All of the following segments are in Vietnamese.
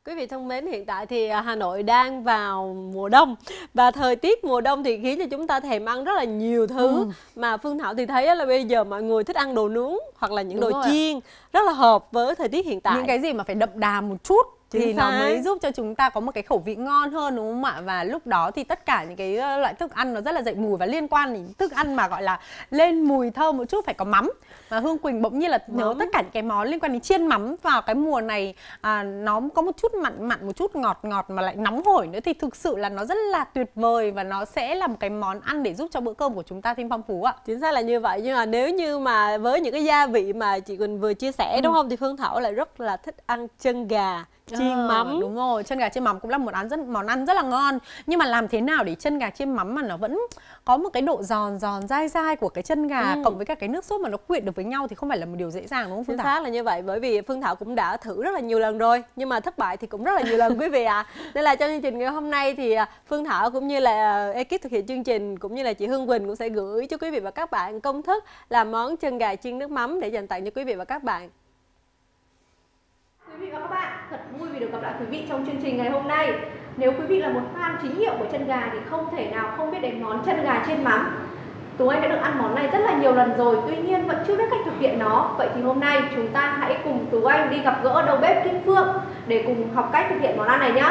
Quý vị thân mến, hiện tại thì Hà Nội đang vào mùa đông và thời tiết mùa đông thì khiến cho chúng ta thèm ăn rất là nhiều thứ. Mà Phương Thảo thì thấy là bây giờ mọi người thích ăn đồ nướng hoặc là những đồ chiên, rất là hợp với thời tiết hiện tại. Những cái gì mà phải đậm đà một chút thì nó mới giúp cho chúng ta có một cái khẩu vị ngon hơn, đúng không ạ? Và lúc đó thì tất cả những cái loại thức ăn nó rất là dậy mùi, và liên quan đến thức ăn mà gọi là lên mùi thơm một chút phải có mắm. Và Hương Quỳnh bỗng nhiên là nhớ tất cả những cái món liên quan đến chiên mắm vào cái mùa này, nó có một chút mặn mặn, một chút ngọt ngọt mà lại nóng hổi nữa, thì thực sự là nó rất là tuyệt vời và nó sẽ là một cái món ăn để giúp cho bữa cơm của chúng ta thêm phong phú ạ. Chính xác là như vậy. Nhưng mà nếu như mà với những cái gia vị mà chị Quỳnh vừa chia sẻ đúng không, thì Phương Thảo lại rất là thích ăn chân gà chiên mắm. Đúng rồi, chân gà chiên mắm cũng là một món ăn rất là ngon. Nhưng mà làm thế nào để chân gà chiên mắm mà nó vẫn có một cái độ giòn giòn dai dai của cái chân gà cộng với cả cái nước sốt mà nó quyện được với nhau thì không phải là một điều dễ dàng, đúng không Phương Thảo? Chính xác là như vậy, bởi vì Phương Thảo cũng đã thử rất là nhiều lần rồi, nhưng mà thất bại thì cũng rất là nhiều lần quý vị ạ. Nên là trong chương trình ngày hôm nay thì Phương Thảo cũng như là ekip thực hiện chương trình cũng như là chị Hương Quỳnh cũng sẽ gửi cho quý vị và các bạn công thức làm món chân gà chiên nước mắm để dành tặng cho quý vị và các bạn. Quý vị và các bạn, thật vui vì được gặp lại quý vị trong chương trình ngày hôm nay. Nếu quý vị là một fan chính hiệu của chân gà thì không thể nào không biết đến món chân gà chiên mắm. Tú Anh đã được ăn món này rất là nhiều lần rồi, tuy nhiên vẫn chưa biết cách thực hiện nó. Vậy thì hôm nay chúng ta hãy cùng Tú Anh đi gặp gỡ đầu bếp Kim Phương để cùng học cách thực hiện món ăn này nhé.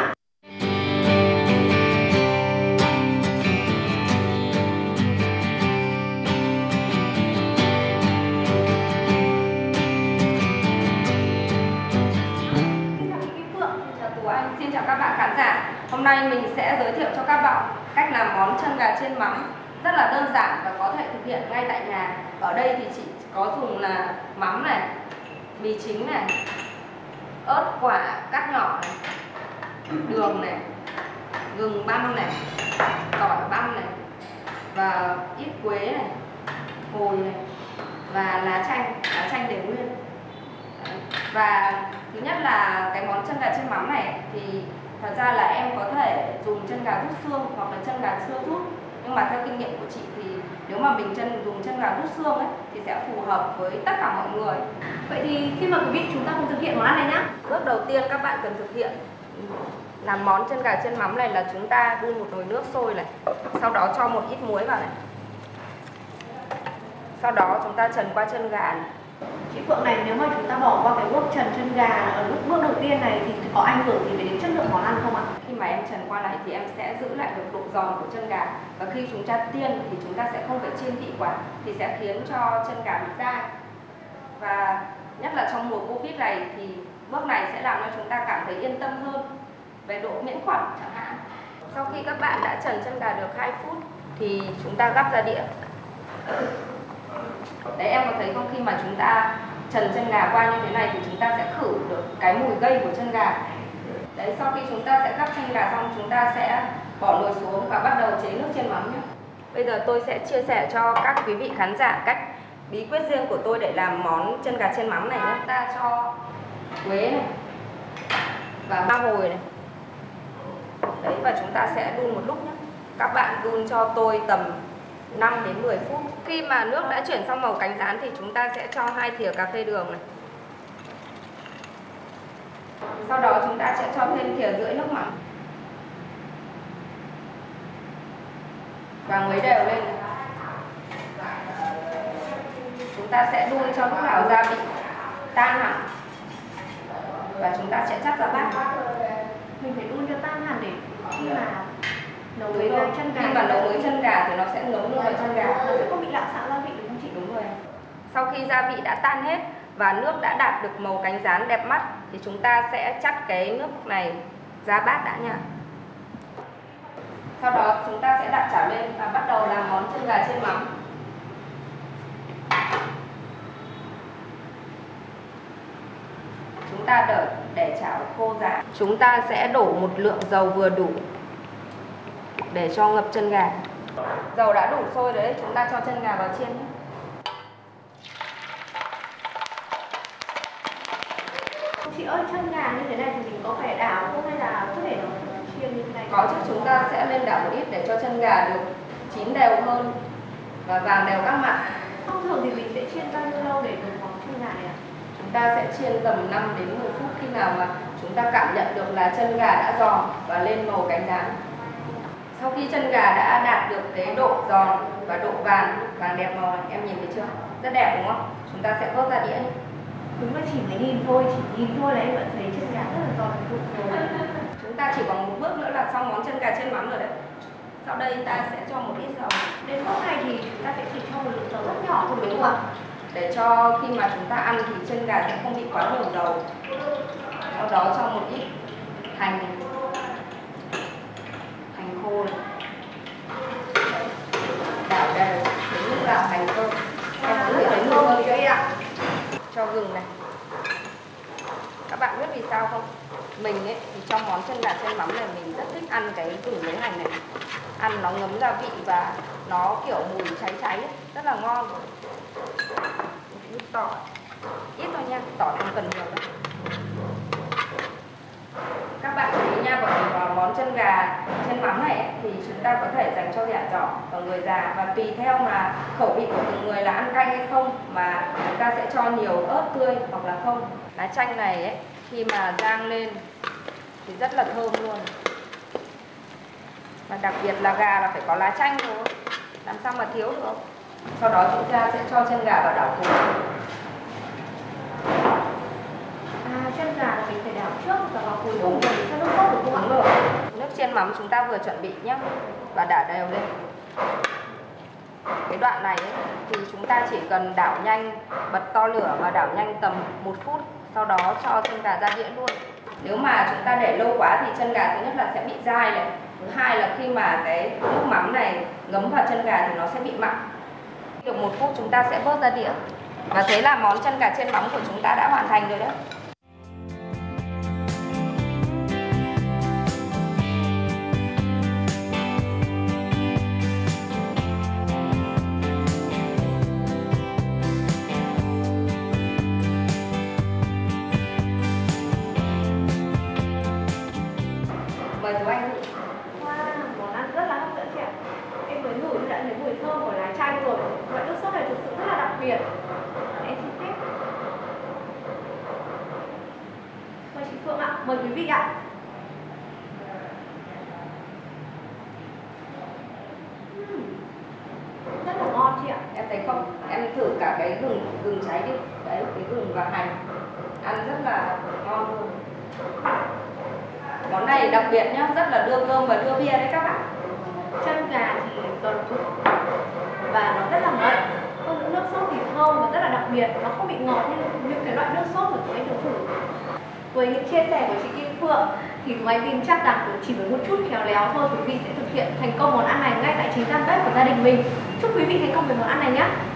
Xin chào các bạn khán giả. Hôm nay mình sẽ giới thiệu cho các bạn cách làm món chân gà chiên mắm rất là đơn giản và có thể thực hiện ngay tại nhà. Ở đây thì chị có dùng là mắm này, mì chính này, ớt quả cắt nhỏ này, đường này, gừng băm này, tỏi băm này và ít quế này, hồi này và lá chanh để nguyên. Và thứ nhất là cái món chân gà chiên mắm này thì thật ra là em có thể dùng chân gà rút xương hoặc là chân gà chưa rút, nhưng mà theo kinh nghiệm của chị thì nếu mà mình dùng chân gà rút xương ấy thì sẽ phù hợp với tất cả mọi người. Vậy thì khi mà quý vị chúng ta cùng thực hiện món ăn này nhé. Bước đầu tiên các bạn cần thực hiện làm món chân gà chiên mắm này là chúng ta đun một nồi nước sôi này, sau đó cho một ít muối vào này, sau đó chúng ta trần qua chân gà này. Chị Phượng này, nếu mà chúng ta bỏ qua cái bước trần chân gà ở bước đầu tiên này thì có ảnh hưởng gì về đến chất lượng món ăn không ạ? Khi mà em trần qua này thì em sẽ giữ lại được độ giòn của chân gà, và khi chúng ta chiên thì chúng ta sẽ không phải chiên kỹ quá thì sẽ khiến cho chân gà bị dai. Và nhất là trong mùa Covid này thì bước này sẽ làm cho chúng ta cảm thấy yên tâm hơn về độ miễn khuẩn chẳng hạn. Sau khi các bạn đã trần chân gà được 2 phút thì chúng ta gắp ra đĩa. Đấy, em có thấy không, khi mà chúng ta trần chân gà qua như thế này thì chúng ta sẽ khử được cái mùi gây của chân gà. Đấy, sau khi chúng ta sẽ gắp chân gà xong, chúng ta sẽ bỏ nồi xuống và bắt đầu chế nước chiên mắm nhé. Bây giờ tôi sẽ chia sẻ cho các quý vị khán giả cách bí quyết riêng của tôi để làm món chân gà chiên mắm này nhé. Chúng ta cho quế này và ba hồi này. Đấy, và chúng ta sẽ đun một lúc nhé. Các bạn đun cho tôi tầm 5 đến 10 phút. Khi mà nước đã chuyển sang màu cánh gián thì chúng ta sẽ cho 2 thìa cà phê đường này. Sau đó chúng ta sẽ cho thêm thìa rưỡi nước mắm và khuấy đều lên này. Chúng ta sẽ đun cho lúc nào gia vị tan hẳn và chúng ta sẽ chắt ra bát. Mình phải đun cho tan hẳn để khi mà nấu với chân gà. Khi mà nấu với chân gà thì nó sẽ nấu luôn vào chân gà, nó sẽ không bị lạo xạo gia vị, đúng không chị? Đúng rồi. Sau khi gia vị đã tan hết và nước đã đạt được màu cánh gián đẹp mắt thì chúng ta sẽ chắt cái nước này ra bát đã nha. Sau đó chúng ta sẽ đặt chảo lên và bắt đầu làm món chân gà chiên mắm. Chúng ta để chảo khô rã. Chúng ta sẽ đổ một lượng dầu vừa đủ để cho ngập chân gà. Dầu đã đủ sôi rồi đấy, chúng ta cho chân gà vào chiên nhé. Chị ơi, chân gà như thế này thì mình có phải đảo không hay là có thể nó chiên như thế này? Có chứ, chúng ta sẽ lên đảo một ít để cho chân gà được chín đều hơn và vàng đều các mặt. Thông thường thì mình sẽ chiên bao nhiêu lâu để được món chân gà này ạ? Chúng ta sẽ chiên tầm 5 đến 10 phút. Khi nào mà chúng ta cảm nhận được là chân gà đã giòn và lên màu cánh rán. Sau khi chân gà đã đạt được cái độ giòn và độ vàng đẹp màu này, em nhìn thấy chưa? Rất đẹp đúng không? Chúng ta sẽ vớt ra đĩa nhé. Đúng là chỉ nhìn thôi là em vẫn thấy chân gà rất là giòn rụt rồi. Chúng ta chỉ còn một bước nữa là xong món chân gà chiên mắm rồi đấy. Sau đây ta sẽ cho một ít dầu. Đến bước này thì chúng ta sẽ chỉ cho một lượng dầu rất nhỏ thôi đúng không ạ? Để cho khi mà chúng ta ăn thì chân gà sẽ không bị quá nhiều dầu. Sau đó cho một ít hành khô này. Đảo đều đến lúc vào hành thơm. Em có thể thấy mùi thơm cho em ạ. Cho gừng này. Các bạn biết vì sao không? Mình ấy thì trong món chân gà chiên mắm này mình rất thích ăn cái gừng với hành này. Ăn nó ngấm gia vị và nó kiểu mùi cháy ấy, rất là ngon. Ít tỏi, ít thôi nha, tỏi không cần nhiều đâu. Các bạn thấy nha, vào món chân gà chiên mắm này ấy, thì chúng ta có thể dành cho trẻ nhỏ và người già, và tùy theo mà khẩu vị của từng người là ăn cay hay không mà chúng ta sẽ cho nhiều ớt tươi hoặc là không. Lá chanh này ấy, khi mà rang lên thì rất là thơm luôn. Và đặc biệt là gà là phải có lá chanh thôi, làm sao mà thiếu được. Sau đó chúng ta sẽ cho chân gà vào đảo cùng. Chân gà là mình phải đảo trước và vào cuối cùng để cho nước sốt được không ạ? Đúng rồi. Nước chiên mắm chúng ta vừa chuẩn bị nhé, và đảo đều lên. Cái đoạn này ấy, thì chúng ta chỉ cần đảo nhanh, bật to lửa và đảo nhanh tầm 1 phút, sau đó cho chân gà ra đĩa luôn. Nếu mà chúng ta để lâu quá thì chân gà thứ nhất là sẽ bị dai này, thứ hai là khi mà cái nước mắm này ngấm vào chân gà thì nó sẽ bị mặn. Được 1 phút chúng ta sẽ vớt ra đĩa. Và thế là món chân gà chiên mắm của chúng ta đã hoàn thành rồi đấy. Mời chú anh. Wow, món ăn rất là hấp dẫn chị ạ. Em mới ngửi đã thấy mùi thơm của lá chanh rồi. Loại nước sốt này thực sự rất là đặc biệt. Em xin phép. Mời chị Phương ạ, mời quý vị ạ. Rất là ngon chị ạ. Em thấy không? Em thử cả cái gừng cháy đi. Đấy, cái gừng và hành. Ăn rất là ngon luôn. Món này đặc biệt nhá, rất là đưa cơm và đưa bia đấy các bạn. Chân gà thì giòn rụt và nó rất là ngậy. Hơn nữa nước sốt thì thơm và rất là đặc biệt, nó không bị ngọt như những cái loại nước sốt mà tụi anh được thử. Với những chia sẻ của chị Kim Phượng thì tụi anh tin chắc rằng chỉ với một chút khéo léo thôi quý vị sẽ thực hiện thành công món ăn này ngay tại chính gian bếp của gia đình mình. Chúc quý vị thành công với món ăn này nhé.